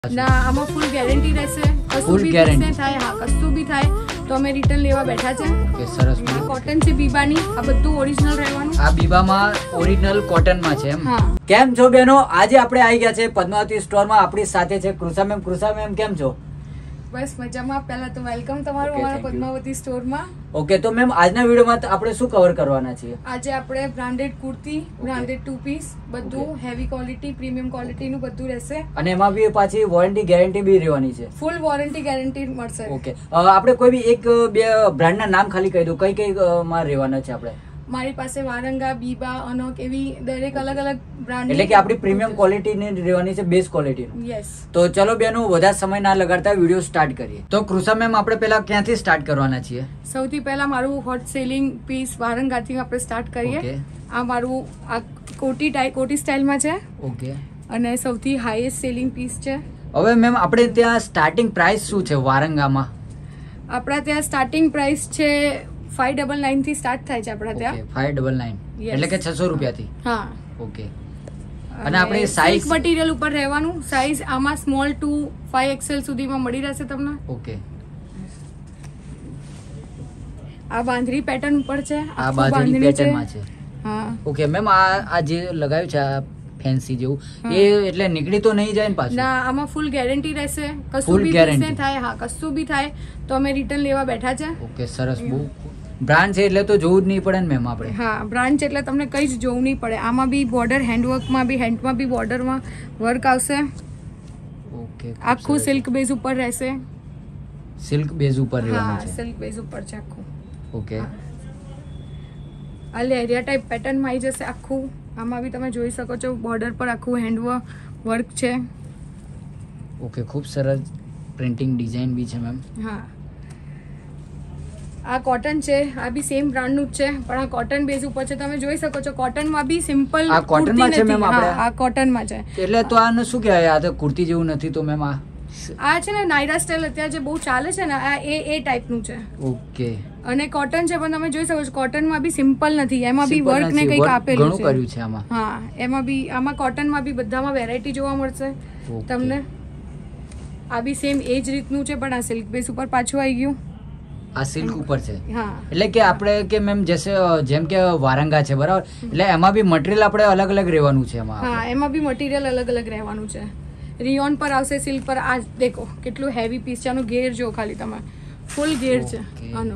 ના આમાં full guarantee રહેશે, કશું બી મિક્સ થાય, હા કશું બી થાય તો અમે રિટર્ન લેવા બેઠા છે. ઓકે સરસ. આ કોટન છે બીબાની, આ બધું ઓરિજિનલ રહેવાનું. આ બીબામાં ઓરિજિનલ કોટનમાં છે એમ. હા. કેમ છો બેનો? આજે આપણે આવી ગયા છે પદ્માવતી સ્ટોરમાં. આપણી સાથે છે કૃષા મેમ. કૃષા મેમ કેમ છો? બસ મજામાં. પહેલા તો વેલકમ તમારું અમારા પદ્માવતી સ્ટોરમાં. ઓકે, તો મેમ આજના વિડીયોમાં આપણે શું કવર કરવાના છીએ? આજે આપણે branded kurti, branded two piece, બધું હેવી ક્વોલિટી, પ્રીમિયમ ક્વોલિટીનું બધું રહેશે. અને એમાં બી પાછી વોરંટી ગેરંટી બી રહેવાની છે. ફૂલ વોરંટી ગેરંટી મળશે. ઓકે, આપણે કોઈ બી એક બે બ્રાન્ડના નામ ખાલી કહી દો, કઈ કઈ માં રહેવાના છે આપણે? મારી પાસે વારંગા, બીબા, અનોક એવી દરેક અલગ અલગ બ્રાન્ડ, એટલે કે આપણી પ્રીમિયમ ક્વોલિટી ની રહેવાની છે, બેસ્ટ ક્વોલિટી. યસ. તો ચલો બેનો વધારે સમય ના લગાડતા વિડીયો સ્ટાર્ટ કરીએ. તો કૃષા મેમ આપણે પહેલા ક્યાંથી સ્ટાર્ટ કરવાના છીએ? સૌથી પહેલા મારું હોટ સેલિંગ પીસ વારંગાથી આપણે સ્ટાર્ટ કરીએ. આ મારું આ કોટી સ્ટાઇલમાં છે. ઓકે. અને સૌથી હાઈએસ્ટ સેલિંગ પીસ છે. હવે મેમ આપણે ત્યાં સ્ટાર્ટિંગ પ્રાઇસ શું છે વારંગામાં? આપણા ત્યાં સ્ટાર્ટિંગ પ્રાઇસ છે 599 થી સ્ટાર્ટ થાય છે આપણા ત્યાં. 599 એટલે કે 600 રૂપિયાથી. હા. ઓકે. અને આપણે સાઈઝ મટીરીયલ ઉપર રહેવાનું. સાઈઝ આમાં સ્મોલ ટુ 5XL સુધીમાં મળી રહેશે તમને. ઓકે. આ બાંધણી પેટર્ન ઉપર છે. આ બાંધણી પેટર્નમાં છે. હા. ઓકે મેમ, આ જે લગાવ્યું છે આ ફેન્સી જેવું, એ એટલે નીકળી તો નહીં જાય ને પાછું? ના, આમાં ફૂલ ગેરંટી રહેશે. કશું બી મિક્સ થાય, હા કશું બી થાય તો અમે રિટર્ન લેવા બેઠા છે. ઓકે સરસ. બહુ બ્રાન્ડ છે એટલે તો જોવું જ નહીં પડે ને મેમ આપણે? હા, બ્રાન્ડ છે એટલે તમને કઈ જ જોવું નહીં પડે. આમાં બી બોર્ડર હેન્ડવર્કમાં બી, હેન્ડમાં બી બોર્ડરમાં વર્ક આવશે. ઓકે. આખું સિલ્ક બેઝ ઉપર રહેશે. સિલ્ક બેઝ ઉપર રહેવાનું છે? હા, સિલ્ક બેઝ ઉપર છે આખું. ઓકે. આ લેરિયા ટાઈપ પેટર્નમાં આવી જશે આખું. આમાં બી તમે જોઈ શકો છો બોર્ડર પર આખું હેન્ડ વર્ક છે. ઓકે, ખૂબ સરસ પ્રિન્ટિંગ ડિઝાઇન બી છે મેમ. હા. આ કોટન છે, આ બી સેમ બ્રાન્ડનું જ છે પણ આ કોટન બેઝ ઉપર છે. તમે જોઈ શકો છો કોટનમાં બી સિમ્પલ. આ કોટનમાં છે મેમ આપણે? આ કોટનમાં છે. એટલે તો આને શું કહેવાય? આ તો કુર્તી જેવું નથી તો મેમ? આ છે ને નાયરા સ્ટાઇલ અત્યારે જે બહુ ચાલે છે ને, આ એ ટાઈપનું છે. ઓકે. અને કોટન છે પણ તમે જોઈ શકો છો કોટનમાં બી સિમ્પલ નથી, એમાં બી વર્ક ને કંઈક આપેલું ઘણું કર્યું છે આમાં. હા, એમાં બી આમાં કોટનમાં બી બધામાં વેરાયટી જોવા મળશે તમને. આ બી સેમ એ જ રીતનું છે પણ આ સિલ્ક બેઝ ઉપર પાછું આવી ગયું. આ સિલ્ક ઉપર છે. હા. એટલે કે આપણે કે મેમ જેમ કે વારંગા છે બરાબર, એટલે એમાં બી મટીરિયલ આપણે અલગ અલગ રહેવાનું છે એમાં? હા, એમાં બી મટીરિયલ અલગ અલગ રહેવાનું છે. રિયોન પર આવશે, સિલ્ક પર. આ દેખો કેટલું હેવી પીસ છે. આનો ઘેર જો ખાલી તમે, ફૂલ ઘેર છે આનો.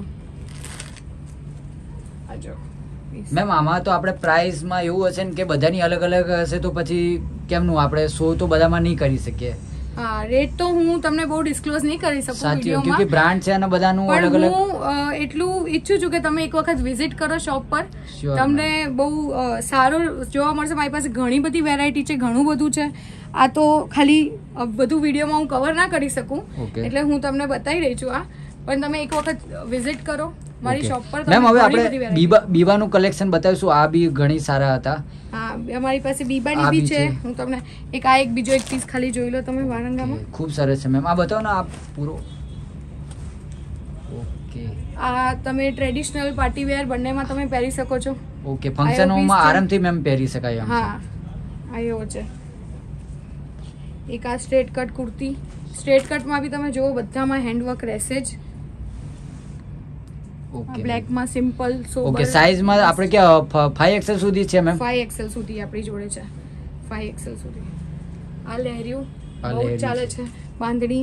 આ જો મેમ, આમાં તો આપણે પ્રાઇસમાં એવું હશે ને કે બધાની અલગ અલગ હશે તો પછી કેમનું આપણે શો તો બધામાં નહીં કરી શકીએ? હા, રેટ તો હું તમને બહુ ડિસ્ક્લોઝ નહીં કરી શકું વિડિયોમાં, કે બ્રાન્ડ છે અને બધાનું અલગ અલગ. હું એટલું ઈચ્છું છું કે તમે એક વખત વિઝિટ કરો શોપ પર. તમને બહુ સારું જોવા મળશે. મારી પાસે ઘણી બધી વેરાયટી છે, ઘણું બધું છે. આ તો ખાલી બધું વિડીયોમાં હું કવર ના કરી શકું એટલે હું તમને બતાવી રહી છું. આ પણ તમે એક વખત વિઝિટ કરો મારી શોપ પર. મેમ, હવે આપણે બીબાનું કલેક્શન બતાવીશું. આ બી ઘણી સારા હતા. હા, અમારી પાસે બીબાની બી છે. હું તમને એક બીજો એક પીસ ખાલી જોઈ લો તમે વારંગામાં. ખૂબ સરસ છે મેમ. આ બતાવો ને આ પૂરો. ઓકે. આ તમે ટ્રેડિશનલ પાર્ટી વેર બંનેમાં તમે પહેરી શકો છો. ઓકે, ફંક્શનોમાં આરામથી મેમ પહેરી શકાય એમ. હા, આ એવો છે. એક આ સ્ટ્રેટ કટ કુર્તી. સ્ટ્રેટ કટમાં બી તમે જુઓ બધામાં હેન્ડવર્ક રહેશે જ. ઓકે. બ્લેક માં સિમ્પલ સોબર. ઓકે. સાઈઝમાં આપણે કે 5XL સુધી છે મેમ? 5XL સુધી આપણી જોડે છે. 5XL સુધી. આ લહેરિયું બહુ ચાલે છે. બાંધણી.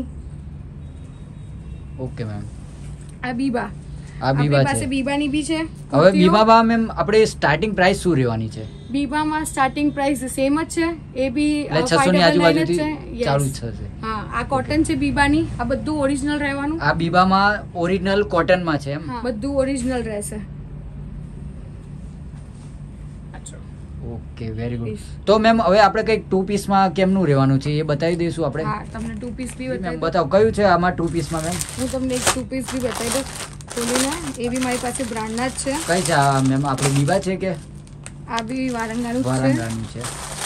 Okay ma'am. આ બીબા. આ બીબા છે. પાસે બીબાની બી છે. હવે બીબામાં મેમ આપણે સ્ટાર્ટિંગ પ્રાઇસ શું રહેવાની છે? બીબામાં સ્ટાર્ટિંગ પ્રાઇસ સેમ જ છે. એ બી 600 ની આજુબાજુથી ચાલુ થશે. હા, આ કોટન છે બીબાની. આ બધું ઓરિજિનલ રહેવાનું. આ બીબામાં ઓરિજિનલ કોટનમાં છે એમ? બધું ઓરિજિનલ રહેશે. Okay, very good. તો મેમ હવે આપણે કઈક ટુ પીસ માં કેમનું રહેવાનું છે એ બતાવી દઈશું આપણે. હા, તમને ટુ પીસ બી બતાવી દઉં. બતાવો કયું છે આમાં ટુ પીસ માં મેમ? હું તમને એક ટુ પીસ બી બતાવી દઉં ખોલીને. એ બી મારી પાસે બ્રાન્ડના જ છે. કઈ છે આ મેમ? આપણે બીબા છે કે આ બી વારંગાનું છે? વારંગાનું છે.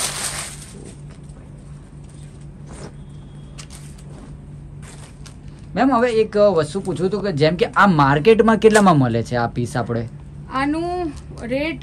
મેમ, હવે એક વસ્તુ પૂછવું હતું કે જેમ કે આ માર્કેટમાં કેટલામાં મળે છે આ પીસ? આપણે આનું રેટ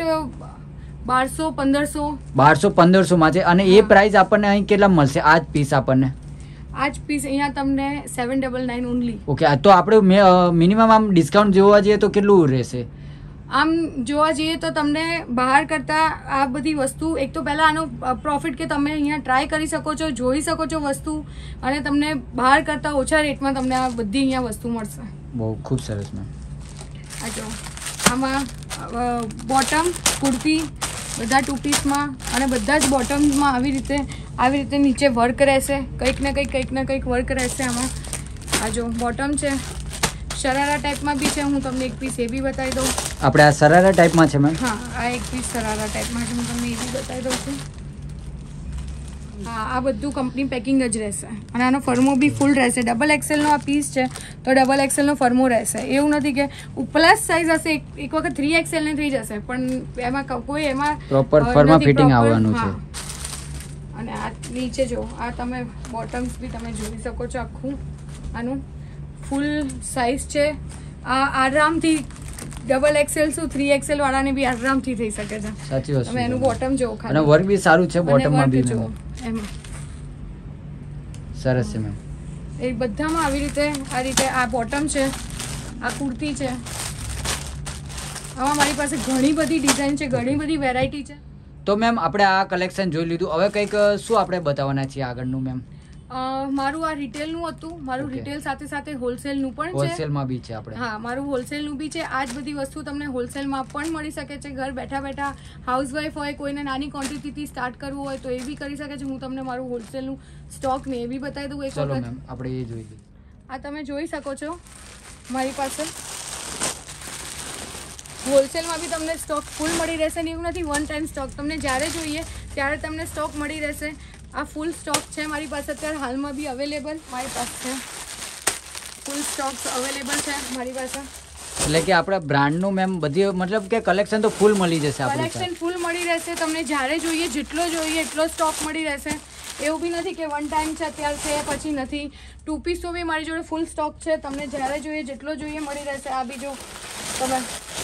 1200-1500 માં છે અને એ પ્રાઇસ આપણને અહીં કેટલા મળશે આ જ પીસ આપણને? આ જ પીસ અહીંયા તમને 799 ઓનલી. ઓકે, તો આપણે મિનિમમ આમ ડિસ્કાઉન્ટ જોવા જઈએ તો કેટલું રહેશે? આમ જોવા જઈએ તો તમને બહાર કરતા આ બધી વસ્તુ, એક તો પહેલા આનો પ્રોફિટ કે તમે અહીંયા ટ્રાય કરી શકો છો, જોઈ શકો છો વસ્તુ, અને તમને બહાર કરતા ઓછા રેટમાં તમને આ બધી અહીંયા વસ્તુ મળશે. બહુ ખૂબ સરસ મેમ. આ જો આમાં બોટમ કુર્તી બધા 2 પીસમાં, અને બધા જ બોટમ્સમાં આવી રીતે નીચે વર્ક રહેશે, કંઈક ને કંઈક વર્ક રહેશે આમાં. આ જો બોટમ છે, શરારા ટાઈપમાં બી છે. હું તમને એક પીસ એ બી બતાવી દઉં. આપણે આ શરારા ટાઈપમાં છે મેમ? હા, આ એક પીસ શરારા ટાઈપમાં છે, હું તમને એ બી બતાવી દઉં છું. હા, આ બધું કંપની પેકિંગ જ રહેશે, અને આનો ફર્મો બી ફૂલ રહેશે. ડબલ એક્સેલનો આ પીસ છે તો ડબલ એક્સેલનો ફર્મો રહેશે. એવું નથી કે પ્લસ સાઇઝ હશે, એક વખત 3XL ને થઈ જશે, પણ એમાં કોઈ એમાં પ્રોપર ફર્મા ફિટિંગ આવવાનું છે. અને આ નીચે જો આ તમે બોટમ્સ બી તમે જોઈ શકો છો. આખું આનું ફૂલ સાઇઝ છે. આ આરામથી ડબલ એક્સેલ શું 3XL વાળાને બી આરામથી થઈ શકે છે. સાચી વસ્તુ. તમે એનું બોટમ જોવો ખાલી, અને વર્ક બી સારું છે બોટમમાં બી મેમ. એમાં સરસ છે મેમ. એ બધામાં આવી રીતે આ બોટમ છે, આ કુર્તી છે. આમાં મારી પાસે ઘણી બધી ડિઝાઇન છે, ઘણી બધી વેરાયટી છે. તો મેમ આપણે આ કલેક્શન જોઈ લીધું, હવે કંઈક શું આપણે બતાવવાના છીએ આગળનું મેમ? મારું આ રિટેલનું હતું. મારું રિટેલ સાથે સાથે હોલસેલનું પણ છે. હોલસેલમાં બી છે આપણે? હા, મારું હોલસેલનું બી છે. આ જ બધી વસ્તુ તમને હોલસેલમાં પણ મળી શકે છે. ઘર બેઠા બેઠા હાઉસવાઈફ હોય, કોઈને નાની ક્વોન્ટિટીથી સ્ટાર્ટ કરવું હોય તો એ બી કરી શકે છે. હું તમને મારું હોલસેલનું સ્ટોક ને એ બી બતાવી દઉં એક વખત. મેમ આપણે એ જોઈ લઈએ. આ તમે જોઈ શકો છો મારી પાસે હોલસેલમાં બી તમને સ્ટોક ફૂલ મળી રહેશે. ને એવું નથી વન ટાઈમ સ્ટોક, તમને જ્યારે જોઈએ ત્યારે તમને સ્ટોક મળી રહેશે. આ ફૂલ સ્ટોક છે મારી પાસે અત્યારે હાલમાં બી અવેલેબલ. મારી પાસે છે ફૂલ સ્ટોક અવેલેબલ છે મારી પાસે. એટલે કે આપણા બ્રાન્ડનું મેમ બધી મતલબ કે કલેક્શન તો ફૂલ મળી જશે? કલેક્શન ફૂલ મળી રહેશે તમને. જ્યારે જોઈએ જેટલો જોઈએ એટલો સ્ટોક મળી રહેશે. એવું બી નથી કે વન ટાઈમ છે અત્યારે છે પછી નથી. 2 પીસ તો બી મારી જોડે ફૂલ સ્ટોક છે. તમને જ્યારે જોઈએ જેટલો જોઈએ મળી રહેશે. આ બી જો તમે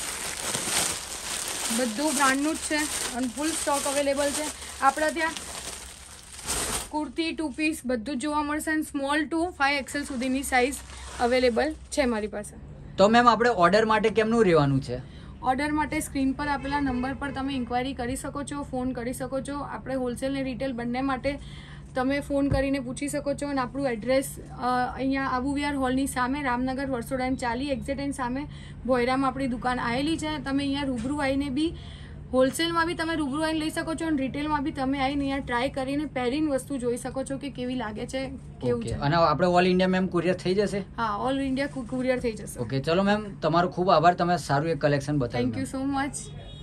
બધું બ્રાન્ડનું જ છે અને ફૂલ સ્ટોક અવેલેબલ છે આપણા ત્યાં. કુર્તી 2 પીસ બધું જ જોવા મળશે, અને સ્મોલ ટુ 5XL સુધીની સાઇઝ અવેલેબલ છે મારી પાસે. તો મેમ આપણે ઓર્ડર માટે કેમનું રહેવાનું છે? ઓર્ડર માટે સ્ક્રીન પર આપેલા નંબર પર તમે ઇન્ક્વાયરી કરી શકો છો, ફોન કરી શકો છો. આપણે હોલસેલ ને રિટેલ બંને માટે તમે ફોન કરીને પૂછી શકો છો. અને આપણું એડ્રેસ અહીંયા આબુ વિહાર હોલની સામે, રામનગર વર્ષોડા ચાલી એક્ઝેક્ટ એની સામે ભોયરામાં આપણી દુકાન આવેલી છે. તમે અહીંયા રૂબરૂ આવીને બી હોલસેલમાં બી તમે રૂબરૂ આવીને લઈ શકો છો, અને રિટેલમાં બી તમે આવીને અહીંયા ટ્રાય કરીને પહેરીને વસ્તુ જોઈ શકો છો કે કેવી લાગે છે, કેવું છે. અને આપણે ઓલ ઇન્ડિયા મેમ કુરિયર થઈ જશે? હા, ઓલ ઇન્ડિયા કુરિયર થઈ જશે. ઓકે, ચલો મેમ તમારો ખૂબ આભાર, તમે સારું એક કલેક્શન બતાવ્યું. Thank you so much.